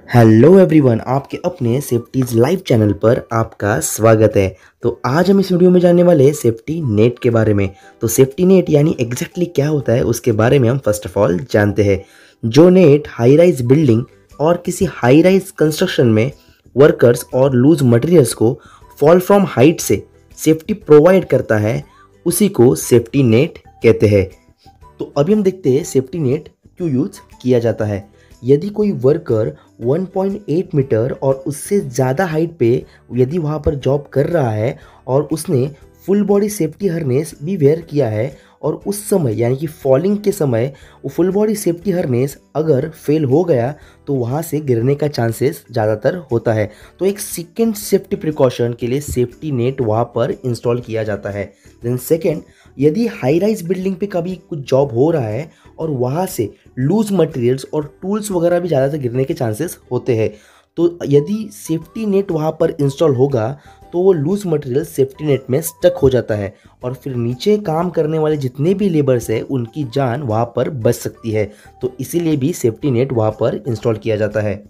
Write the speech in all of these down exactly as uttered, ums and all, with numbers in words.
Hello everyone, आपके अपने safeties live channel पर आपका स्वागत है। तो आज हम इस वीडियो में जानने वाले हैं सेफ्टी नेट के बारे में। तो सेफ्टी नेट यानी एग्जैक्टली क्या होता है उसके बारे में हम फर्स्ट ऑफ ऑल जानते हैं। जो नेट हाई राइज बिल्डिंग और किसी हाई राइज कंस्ट्रक्शन में वर्कर्स और लूज मटेरियल्स को फॉल फ्रॉम हाइट से सेफ्टी प्रोवाइड करता है, उसी को सेफ्टी नेट कहते हैं। तो अभी हम देखते हैं सेफ्टी नेट क्यों यूज किया जाता है। यदि कोई worker one point eight metre और उससे ज़्यादा हाइट पे यदि वहाँ पर जॉब कर रहा है और उसने फुल बॉडी सेफ्टी हार्नेस भी वेयर किया है और उस समय यानी कि फॉलिंग के समय वो फुल बॉडी सेफ्टी हार्नेस अगर फेल हो गया तो वहाँ से गिरने का चांसेस ज़्यादातर होता है। तो एक सेकेंड सेफ्टी प्रिकॉशन के लिए सेफ्टी नेट वहाँ पर इंस्टॉल किया जाता है। देन सेकेंड, यदि हाई राइज बिल्डिंग पे कभी कुछ जॉब हो रहा है और वहाँ से लूज मटेरियल्स और टूल्स वगैरह भी ज़्यादातर गिरने के चांसेस होते हैं, तो यदि सेफ्टी नेट वहाँ पर इंस्टॉल होगा तो वो लूज मटेरियल सेफ्टी नेट में स्टक हो जाता है और फिर नीचे काम करने वाले जितने भी लेबर्स हैं उनकी जान वहाँ पर बच सकती है। तो इसीलिए भी सेफ्टी नेट वहाँ पर इंस्टॉल किया जाता है।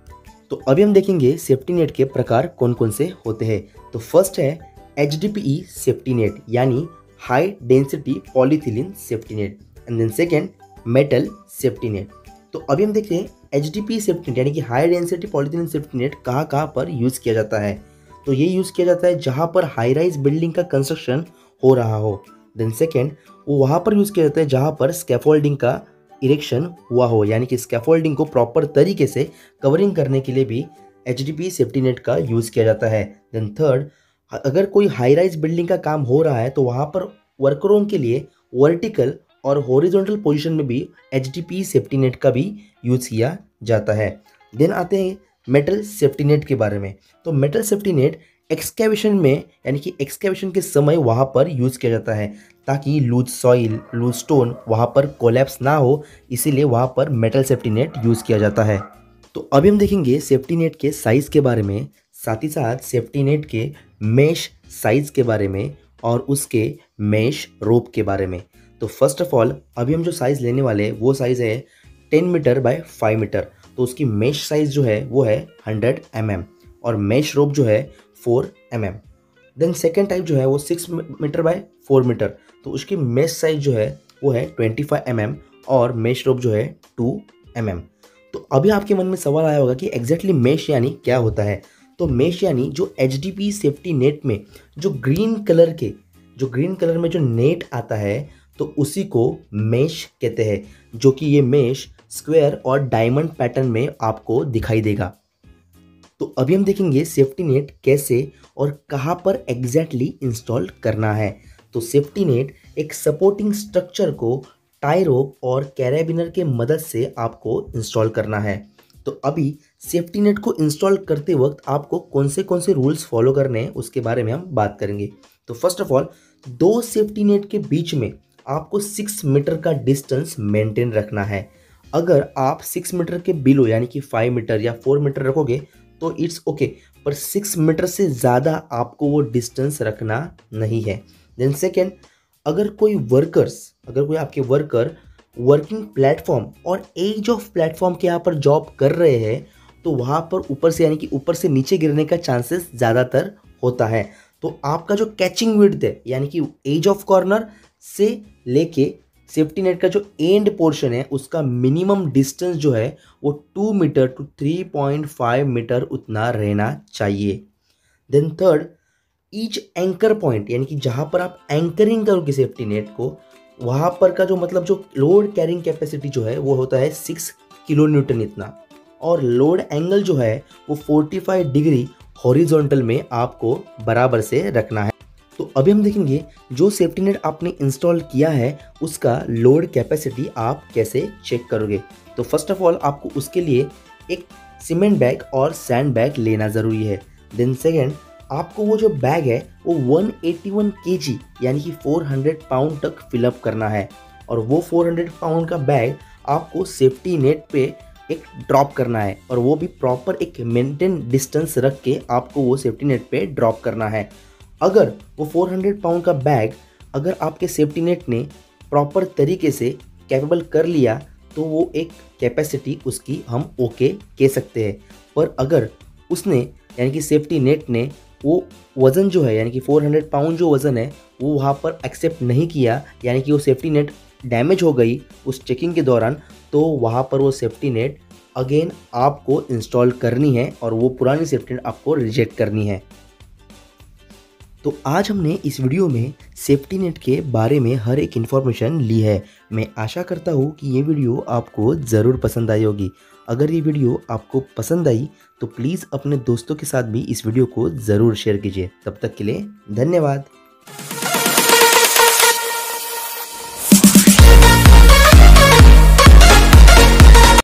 तो अभी हम देखेंगे सेफ्टी नेट के प्रकार कौन कौन से होते हैं। तो फर्स्ट है H D P E safety net यानी high density polythene safety net. And then second metal safety net. तो अभी हम देखते हैं H D P E safety net यानी कि high density polythene safety net कहाँ कहाँ पर यूज़ किया जाता है। तो ये यूज़ किया जाता है जहाँ पर हाई राइज बिल्डिंग का कंस्ट्रक्शन हो रहा हो। देन सेकेंड, वो वहाँ पर यूज़ किया जाता है जहाँ पर स्कैफोल्डिंग का इरेक्शन हुआ हो, यानी कि स्कैफोल्डिंग को प्रॉपर तरीके से कवरिंग करने के लिए भी H D P E safety net का यूज़ किया जाता है। देन थर्ड, अगर कोई हाई राइज बिल्डिंग का काम हो रहा है तो वहाँ पर वर्करों के लिए वर्टिकल और हॉरिजॉन्टल पोजीशन में भी H D P E safety net का भी यूज़ किया जाता है। देन आते हैं मेटल सेफ्टी नेट के बारे में। तो मेटल सेफ्टी नेट एक्सकेवेशन में यानी कि एक्सकेवेशन के समय वहाँ पर यूज़ किया जाता है ताकि लूज सॉइल लूज स्टोन वहाँ पर कोलैप्स ना हो, इसीलिए वहाँ पर मेटल सेफ्टी नेट यूज़ किया जाता है। तो अभी हम देखेंगे सेफ्टी नेट के साइज़ के बारे में, साथ ही साथ सेफ्टी नेट के मेश साइज़ के बारे में और उसके मेश रोप के बारे में। तो फर्स्ट ऑफ ऑल अभी हम जो साइज़ लेने वाले हैं वो साइज़ है ten metre by five metre. तो उसकी मेश साइज़ जो है वो है हंड्रेड एम एम और मेश रोप जो है four m m. Then second type जो है वो six metre by four metre. तो उसकी मेश साइज़ जो है वो है ट्वेंटी फाइव एम एम और मेश रोप जो है टू एम एम। तो अभी आपके मन में सवाल आया होगा कि एग्जैक्टली मेश यानी क्या होता है। तो मेश यानी जो H D P safety net में जो ग्रीन कलर के जो ग्रीन कलर में जो नेट आता है तो उसी को मेश कहते हैं, जो कि ये मेश स्क्वायर और डायमंड पैटर्न में आपको दिखाई देगा। तो अभी हम देखेंगे सेफ्टी नेट कैसे और कहाँ पर एग्जैक्टली इंस्टॉल करना है। तो सेफ्टी नेट एक सपोर्टिंग स्ट्रक्चर को टाई रोप और कैरेबिनर के मदद से आपको इंस्टॉल करना है। तो अभी सेफ्टी नेट को इंस्टॉल करते वक्त आपको कौन से कौन से रूल्स फॉलो करने हैं उसके बारे में हम बात करेंगे। तो फर्स्ट ऑफ ऑल, दो सेफ्टी नेट के बीच में आपको सिक्स मीटर का डिस्टेंस मेंटेन रखना है। अगर आप सिक्स मीटर के बिलो यानी कि फाइव मीटर या फोर मीटर रखोगे तो इट्स ओके, पर सिक्स मीटर से ज़्यादा आपको वो डिस्टेंस रखना नहीं है। देन सेकेंड, अगर कोई वर्कर्स अगर कोई आपके वर्कर वर्किंग प्लेटफॉर्म और एज ऑफ प्लेटफॉर्म के यहाँ पर जॉब कर रहे हैं तो वहाँ पर ऊपर से यानी कि ऊपर से नीचे गिरने का चांसेस ज़्यादातर होता है। तो आपका जो कैचिंग विड्थ है यानी कि एज ऑफ कॉर्नर से लेके सेफ्टी नेट का जो एंड पोर्शन है उसका मिनिमम डिस्टेंस जो है वो two metre two three point five metre उतना रहना चाहिए। Then third, each anchor point यानी कि जहाँ पर आप एंकरिंग करोगे सेफ्टी नेट को, वहाँ पर का जो मतलब जो लोड कैरिंग कैपेसिटी जो है वो होता है सिक्स किलो न्यूटन इतना, और लोड एंगल जो है वो फोर्टी फाइव डिग्री हॉरिजॉन्टल में आपको बराबर से रखना है। तो अभी हम देखेंगे जो सेफ्टी नेट आपने इंस्टॉल किया है उसका लोड कैपेसिटी आप कैसे चेक करोगे। तो फर्स्ट ऑफ ऑल आपको उसके लिए एक सीमेंट बैग और सैंड बैग लेना ज़रूरी है। देन सेकेंड, आपको वो जो बैग है वो वन एटी वन केजी यानी कि फोर हंड्रेड पाउंड तक फिलअप करना है और वो फोर हंड्रेड पाउंड का बैग आपको सेफ्टी नेट पे एक ड्रॉप करना है और वो भी प्रॉपर एक मेंटेन डिस्टेंस रख के आपको वो सेफ्टी नेट पे ड्रॉप करना है। अगर वो फोर हंड्रेड पाउंड का बैग अगर आपके सेफ्टी नेट ने प्रॉपर तरीके से कैपेबल कर लिया तो वो एक कैपेसिटी उसकी हम ओके कह सकते हैं। पर अगर उसने यानी कि सेफ्टी नेट ने वो वज़न जो है यानी कि चार सौ पाउंड जो वज़न है वो वहाँ पर एक्सेप्ट नहीं किया, यानी कि वो सेफ्टी नेट डैमेज हो गई उस चेकिंग के दौरान, तो वहाँ पर वो सेफ्टी नेट अगेन आपको इंस्टॉल करनी है और वो पुरानी सेफ्टी नेट आपको रिजेक्ट करनी है। तो आज हमने इस वीडियो में सेफ्टी नेट के बारे में हर एक इन्फॉर्मेशन ली है। मैं आशा करता हूँ कि ये वीडियो आपको ज़रूर पसंद आई होगी। अगर ये वीडियो आपको पसंद आई तो प्लीज़ अपने दोस्तों के साथ भी इस वीडियो को ज़रूर शेयर कीजिए। तब तक के लिए धन्यवाद।